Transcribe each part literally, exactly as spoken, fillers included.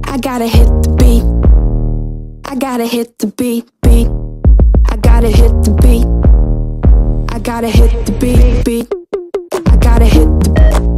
I gotta hit the beat. I gotta hit the beat, beat. I gotta hit the beat. I gotta hit the beat, beat. I gotta hit the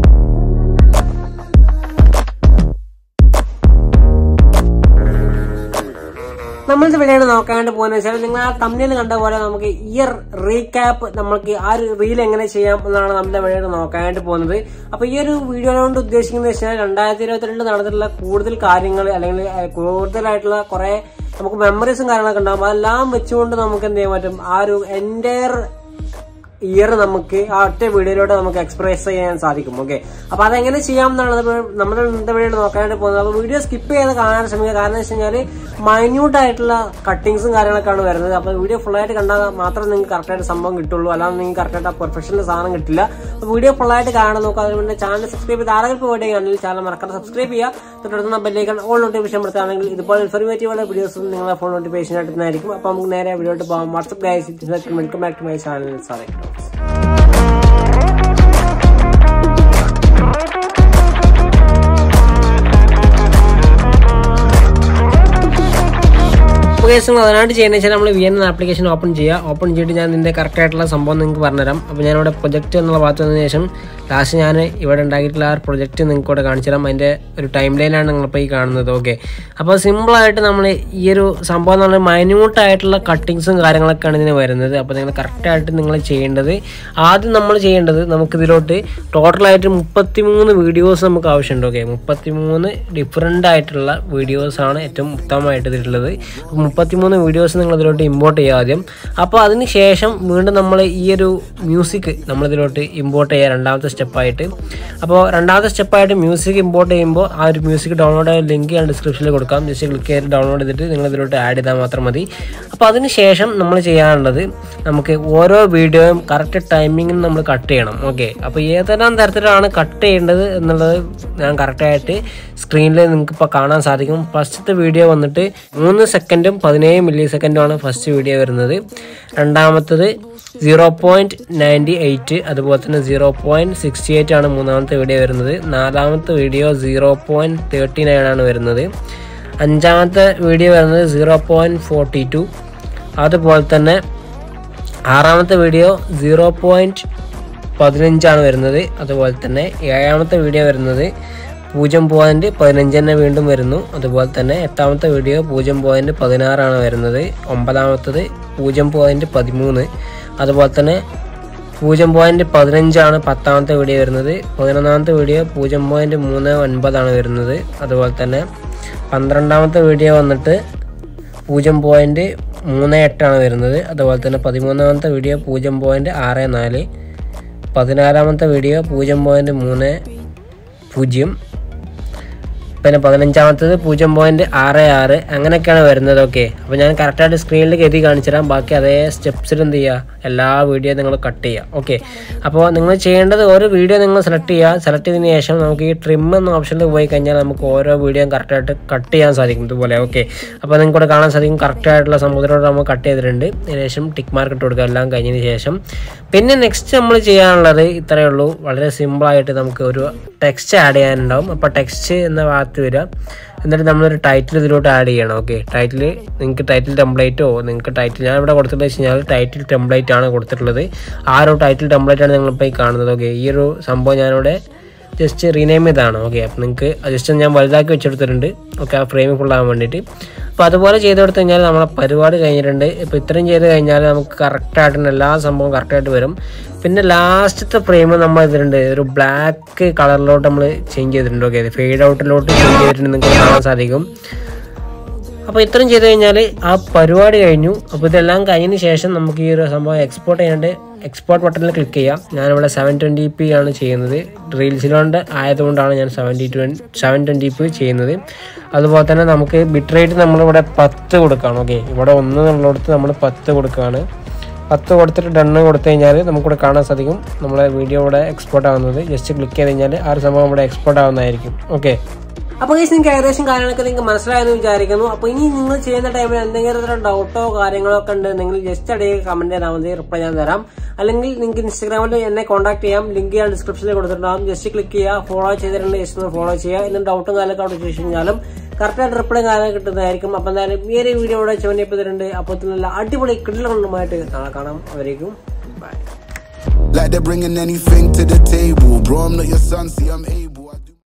നമ്മൾ video നോക്കാണ്ട് പോകുന്ന വെച്ചാൽ നിങ്ങൾ ആ തമ്മിൽ കണ്ട പോലെ നമുക്ക് ഇയർ റീക്യാപ്പ് നമുക്ക് ആ ഒരു റീൽ എങ്ങനെ ചെയ്യാം എന്നാണ് നമ്മുടെ വീഡിയോ നോക്കാനായിട്ട് പോകുന്നത്. അപ്പൊ ഈ ഒരു വീഡിയോ കൊണ്ട് ഉദ്ദേശിക്കുന്നത് വെച്ചാൽ രണ്ടായിരത്തി ഇരുപത്തിരണ്ട് നടന്നിട്ടുള്ള കൂടുതൽ കാര്യങ്ങൾ അല്ലെങ്കിൽ കൂടുതലായിട്ടുള്ള കുറെ നമുക്ക് മെമ്മറീസും കാര്യങ്ങളൊക്കെ ഉണ്ടാകും. അതെല്ലാം വെച്ചുകൊണ്ട് നമുക്ക് എന്ത് ചെയ്യാൻ പറ്റും, ആ ഒരു എൻ്റയർ ഇയർ നമുക്ക് ആ ഒറ്റ വീഡിയോയിലൂടെ നമുക്ക് എക്സ്പ്രസ് ചെയ്യാൻ സാധിക്കും. ഓക്കെ, അപ്പൊ അതെങ്ങനെ ചെയ്യാം എന്നാണ് നമ്മുടെ ഇന്നത്തെ വീഡിയോ നോക്കാനായിട്ട് പോകുന്നത്. അപ്പൊ വീഡിയോ സ്കിപ്പ് ചെയ്ത് കാണാൻ ശ്രമിക്കുക. കാരണം എന്ന് വെച്ച് കഴിഞ്ഞാല് മൈന്യൂട്ട് ആയിട്ടുള്ള കട്ടിങ്സും കാര്യങ്ങളൊക്കെയാണ് വരുന്നത്. അപ്പൊ വീഡിയോ ഫുൾ ആയിട്ട് കണ്ടാൽ മാത്രമേ നിങ്ങൾക്ക് കറക്റ്റായിട്ട് സംഭവം കിട്ടുള്ളൂ, അല്ലാതെ നിങ്ങൾക്ക് കറക്റ്റായിട്ട് ആ പെർഫെക്ഷനിൽ സാധനം കിട്ടില്ല. അപ്പൊ വീഡിയോ ഫുൾ ആയിട്ട് കാണാൻ നോക്കുക. അതുകൊണ്ട് ചാനൽ സബ്സ്ക്രൈബ് ചെയ്ത് ആരെങ്കിലും പോവുകയാണെങ്കിൽ ചാനൽ മറക്കാതെ സബ്സ്ക്രൈബ് ചെയ്യുക. തൊട്ടടുത്ത ബെല്ലൈക്കൺ ഓൾ നോട്ടിഫിക്കേഷൻ എടുത്താണെങ്കിൽ ഇതുപോലെ ഇൻഫോർമേറ്റീവ് ഉള്ള വീഡിയോസും നിങ്ങളെ ഫോൺ നോട്ടിഫിക്കേഷൻ ആയിട്ടുണ്ടായിരിക്കും. അപ്പൊ നമുക്ക് നേരെ വീഡിയോട്ട് പോകാം. What's up guys, welcome back to my channel സാദിഖ്talks. അതിനായിട്ട് ചെയ്യുന്ന വെച്ചാൽ നമ്മൾ വി എൻ എന്ന ആപ്ലിക്കേഷൻ ഓപ്പൺ ചെയ്യുക. ഓപ്പൺ ചെയ്തിട്ട് ഞാൻ ഇതിൻ്റെ കറക്റ്റ് ആയിട്ടുള്ള സംഭവം നിങ്ങൾക്ക് പറഞ്ഞുതരാം. അപ്പോൾ ഞാനിവിടെ പ്രൊജക്റ്റ് എന്നുള്ള ഭാഗത്ത് വന്നതിന് ശേഷം ലാസ്റ്റ് ഞാൻ ഇവിടെ ഉണ്ടാക്കിയിട്ടുള്ള ആ പ്രൊജക്റ്റ് നിങ്ങൾക്ക് ഇവിടെ കാണിച്ചു തരാം. അതിൻ്റെ ഒരു ടൈം ലൈനാണ് നിങ്ങളിപ്പോൾ ഈ കാണുന്നത്. ഓക്കെ, അപ്പോൾ സിമ്പിളായിട്ട് നമ്മൾ ഈ ഒരു സംഭവം എന്ന് പറഞ്ഞാൽ മൈന്യൂട്ടായിട്ടുള്ള കട്ടിങ്സും കാര്യങ്ങളൊക്കെയാണ് ഇതിന് വരുന്നത്. അപ്പോൾ നിങ്ങൾ കറക്റ്റായിട്ട് നിങ്ങൾ ചെയ്യേണ്ടത്, ആദ്യം നമ്മൾ ചെയ്യേണ്ടത് നമുക്കിതിലോട്ട് ടോട്ടലായിട്ട് മുപ്പത്തി മൂന്ന് വീഡിയോസ് നമുക്ക് ആവശ്യമുണ്ട്. ഓക്കെ, മുപ്പത്തി മൂന്ന് ഡിഫറെൻ്റ് ആയിട്ടുള്ള വീഡിയോസാണ് ഏറ്റവും ഉത്തമമായിട്ട് ഇതിലുള്ളത്. മുപ്പത്തിമൂന്ന് വീഡിയോസ് നിങ്ങൾ ഇതിലോട്ട് ഇമ്പോർട്ട് ചെയ്യുക ആദ്യം. അപ്പോൾ അതിന് ശേഷം വീണ്ടും നമ്മൾ ഈ ഒരു മ്യൂസിക് നമ്മളിതിലോട്ട് ഇമ്പോർട്ട് ചെയ്യുക രണ്ടാമത്തെ സ്റ്റെപ്പായിട്ട്. അപ്പോൾ രണ്ടാമത്തെ സ്റ്റെപ്പായിട്ട് മ്യൂസിക് ഇമ്പോർട്ട് ചെയ്യുമ്പോൾ ആ ഒരു മ്യൂസിക് ഡൗൺലോഡ് ആയ ലിങ്ക് ഞാൻ ഡിസ്ക്രിപ്ഷനിൽ കൊടുക്കാം. ജസ്റ്റ് ക്ലിക്ക് ചെയ്ത് ഡൗൺലോഡ് ചെയ്തിട്ട് നിങ്ങൾ ഇതിലോട്ട് ആഡ് ചെയ്താൽ മാത്രം മതി. അപ്പോൾ അതിന് ശേഷം നമ്മൾ ചെയ്യാനുള്ളത് നമുക്ക് ഓരോ വീഡിയോയും കറക്റ്റ് ടൈമിങ്ങിന് നമ്മൾ കട്ട് ചെയ്യണം. ഓക്കെ, അപ്പോൾ ഏതെല്ലാം തരത്തിലാണ് കട്ട് ചെയ്യേണ്ടത് എന്നുള്ളത് ഞാൻ കറക്റ്റായിട്ട് സ്ക്രീനിൽ നിങ്ങൾക്ക് ഇപ്പോൾ കാണാൻ സാധിക്കും. ഫസ്റ്റത്തെ വീഡിയോ വന്നിട്ട് മൂന്ന് സെക്കൻഡും പതിനേഴ് മില്ലി സെക്കൻഡുമാണ് ഫസ്റ്റ് വീഡിയോ വരുന്നത്. രണ്ടാമത്തത് സീറോ പോയിന്റ് നയൻറ്റി എയ്റ്റ് അതുപോലെ തന്നെ സീറോ പോയിന്റ് സിക്സ്റ്റി എയ്റ്റ് ആണ് മൂന്നാമത്തെ വീഡിയോ വരുന്നത്. നാലാമത്തെ video zero point thirty nine ആണ് വരുന്നത്. അഞ്ചാമത്തെ വീഡിയോ വരുന്നത് സീറോ പോയിന്റ് ഫോർട്ടി ടു. അതുപോലെ തന്നെ ആറാമത്തെ വീഡിയോ സീറോ പോയിന്റ് പതിനഞ്ചാണ് വരുന്നത്. അതുപോലെ തന്നെ ഏഴാമത്തെ വീഡിയോ വരുന്നത് പൂജ്യം പോയിന്റ് പതിനഞ്ച് തന്നെ വീണ്ടും വരുന്നു. അതുപോലെ തന്നെ എട്ടാമത്തെ വീഡിയോ പൂജ്യം പോയിന്റ് പതിനാറാണ് വരുന്നത്. ഒമ്പതാമത്തത് പൂജ്യം പോയിന്റ് പതിമൂന്ന്. അതുപോലെ തന്നെ പൂജ്യം പോയിന്റ് പതിനഞ്ചാണ് പത്താമത്തെ വീഡിയോ വരുന്നത്. പതിനൊന്നാമത്തെ വീഡിയോ പൂജ്യം പോയിന്റ് മൂന്ന് ഒൻപതാണ് വരുന്നത്. അതുപോലെ തന്നെ പന്ത്രണ്ടാമത്തെ വീഡിയോ വന്നിട്ട് പൂജ്യം പോയിന്റ് മൂന്ന് എട്ടാണ് വരുന്നത്. അതുപോലെ തന്നെ പതിമൂന്നാമത്തെ വീഡിയോ പൂജ്യം പോയിന്റ് ആറ് നാല്. പതിനാലാമത്തെ വീഡിയോ പൂജ്യം പോയിന്റ് മൂന്ന് പൂജ്യം. പിന്നെ പതിനഞ്ചാമത്തത് പൂജ്യം പോയിന്റ് ആറ് ആറ്. അങ്ങനെയൊക്കെയാണ് വരുന്നത്. ഓക്കെ, അപ്പോൾ ഞാൻ കറക്റ്റായിട്ട് സ്ക്രീനിലേക്ക് എഴുതി കാണിച്ചു തരാം. ബാക്കി അതേ സ്റ്റെപ്സിൽ എന്ത് ചെയ്യുക, എല്ലാ വീഡിയോ നിങ്ങൾ കട്ട് ചെയ്യുക. ഓക്കെ, അപ്പോൾ നിങ്ങൾ ചെയ്യേണ്ടത് ഓരോ വീഡിയോ നിങ്ങൾ സെലക്ട് ചെയ്യുക. സെലക്ട് ചെയ്തതിന് ശേഷം നമുക്ക് ഈ ട്രിം എന്ന ഓപ്ഷനിൽ പോയി കഴിഞ്ഞാൽ നമുക്ക് ഓരോ വീഡിയോ കറക്റ്റായിട്ട് കട്ട് ചെയ്യാൻ സാധിക്കും ഇതുപോലെ. ഓക്കെ, അപ്പോൾ നിങ്ങൾക്ക് ഇവിടെ കാണാൻ സാധിക്കും കറക്റ്റായിട്ടുള്ള സംഭവത്തിലോട്ട് നമ്മൾ കട്ട് ചെയ്തിട്ടുണ്ട്. അതിന് ശേഷം ടിക്ക് മാർക്ക് ഇട്ട് കൊടുക്കുക എല്ലാം കഴിഞ്ഞതിന് ശേഷം. പിന്നെ നെക്സ്റ്റ് നമ്മൾ ചെയ്യാനുള്ളത് ഇത്രയേ ഉള്ളൂ. വളരെ സിമ്പിളായിട്ട് നമുക്ക് ഒരു ടെക്സ്റ്റ് ആഡ് ചെയ്യാനുണ്ടാവും. അപ്പോൾ ടെക്സ്റ്റ് എന്ന ഭാഗത്ത് വരിക, എന്നിട്ട് നമ്മളൊരു ടൈറ്റിൽ ഇതിലോട്ട് ആഡ് ചെയ്യണം. ഓക്കെ, ടൈറ്റിൽ നിങ്ങൾക്ക് ടൈറ്റിൽ ടെംപ്ലേറ്റോ നിങ്ങൾക്ക് ടൈറ്റിൽ ഞാൻ ഇവിടെ കൊടുത്തിട്ട് വെച്ച് കഴിഞ്ഞാൽ ടൈറ്റിൽ ടെംപ്ലേറ്റ് ആണ് കൊടുത്തിട്ടുള്ളത്. ആ ഒരു ടൈറ്റിൽ ടെംപ്ലേറ്റ് ആണ് നിങ്ങളിപ്പോൾ ഈ കാണുന്നത്. ഓക്കെ, ഈ ഒരു സംഭവം ഞാനിവിടെ ജസ്റ്റ് റീനെയിം ചെയ്താണ്. ഓക്കെ, അപ്പോൾ നിങ്ങൾക്ക് ജസ്റ്റ് ഞാൻ വലുതാക്കി വെച്ചെടുത്തിട്ടുണ്ട്. ഓക്കെ, ആ ഫ്രെയിം ഫുള്ളാകാൻ വേണ്ടിയിട്ട്. അപ്പോൾ അതുപോലെ ചെയ്ത് കൊടുത്തു കഴിഞ്ഞാൽ നമ്മളെ പരിപാടി കഴിഞ്ഞിട്ടുണ്ട്. ഇപ്പോൾ ഇത്രയും ചെയ്ത് കഴിഞ്ഞാൽ നമുക്ക് കറക്റ്റായിട്ട് എല്ലാ സംഭവം കറക്റ്റായിട്ട് വരും. പിന്നെ ലാസ്റ്റത്തെ ഫ്രെയിം നമ്മൾ ഇതിലുണ്ട് ഒരു ബ്ലാക്ക് കളറിലോട്ട് നമ്മൾ ചേഞ്ച് ചെയ്തിട്ടുണ്ട്. ഓക്കെ, ഫെയ്ഡ് ഔട്ടിലോട്ട് ചേഞ്ച് ചെയ്തിട്ടുണ്ട്, നിങ്ങൾക്ക് കാണാൻ സാധിക്കും. അപ്പോൾ ഇത്രയും ചെയ്ത് കഴിഞ്ഞാൽ ആ പരിപാടി കഴിഞ്ഞു. അപ്പോൾ ഇതെല്ലാം കഴിഞ്ഞതിന് ശേഷം നമുക്ക് ഈ ഒരു സംഭവം എക്സ്പോർട്ട് ചെയ്യാണ്ട് എക്സ്പോർട്ട് ബട്ടണിൽ ക്ലിക്ക് ചെയ്യാം. ഞാനിവിടെ സെവൻ ട്വൻറ്റി പി ആണ് ചെയ്യുന്നത്. റീൽസിലോണ്ട് ആയതുകൊണ്ടാണ് ഞാൻ seventy twenty seven twenty P ചെയ്യുന്നത്. അതുപോലെ തന്നെ നമുക്ക് ബിറ്റ് റേറ്റ് നമ്മളിവിടെ പത്ത് കൊടുക്കുകയാണ്. ഓക്കെ, ഇവിടെ ഒന്ന് എന്നുള്ളിടത്ത് നമ്മൾ പത്ത് കൊടുക്കുകയാണ്. പത്ത് കൊടുത്തിട്ട് ഡണ്ണ് കൊടുത്തു കഴിഞ്ഞാൽ നമുക്കിവിടെ കാണാൻ സാധിക്കും നമ്മളെ വീഡിയോ ഇവിടെ എക്സ്പോർട്ട് ആവുന്നത്. ജസ്റ്റ് ക്ലിക്ക് ചെയ്ത് കഴിഞ്ഞാൽ ആ ഒരു സംഭവം ഇവിടെ എക്സ്പോർട്ട് ആവുന്നതായിരിക്കും. ഓക്കെ, അപ്പോൾ ഗൈസ് നിങ്ങൾക്ക് ഏകദേശം കാര്യങ്ങളൊക്കെ നിങ്ങൾക്ക് മനസ്സിലായെന്ന് വിചാരിക്കുന്നു. അപ്പോൾ ഇനി നിങ്ങൾ ചെയ്യുന്ന ടൈമിൽ എന്തെങ്കിലും തരം ഡൗട്ടോ കാര്യങ്ങളോ ഒക്കെ ഉണ്ടെങ്കിൽ ജസ്റ്റ് അടിയിൽ കമന്റ് ചെയ്താൽ മതി, റിപ്ലൈ ഞാൻ തരാം. അല്ലെങ്കിൽ നിങ്ങൾക്ക് ഇൻസ്റ്റാഗ്രാമിൽ എന്നെ കോൺടാക്ട് ചെയ്യാം. ലിങ്ക് ഞാൻ ഡിസ്ക്രിപ്ഷനിൽ കൊടുത്തിട്ടുണ്ടാകും. ജസ്റ്റ് ക്ലിക്ക് ചെയ്യുക, ഫോളോ ചെയ്തിട്ടുണ്ട് ജസ്റ്റ് ഒന്ന് ഫോളോ ചെയ്യുക. എന്നിട്ട് ഡൗട്ടും കാര്യങ്ങളൊക്കെ അവിടെ ചോദിച്ചു കഴിഞ്ഞാലും കറക്റ്റായിട്ട് റിപ്ലൈ കാലം കിട്ടുന്നതായിരിക്കും. അപ്പം എന്തായാലും ഈ ഒരു വീഡിയോ ഇവിടെ ചോദിച്ചിട്ടുണ്ട്. അപ്പോൾ നല്ല അടിപൊളി കിടലുകളുമായിട്ട് നാളെ കാണാം. അവരേക്കും bye. Like they're bringing anything to the table, bro. I'm not your son, see I'm able.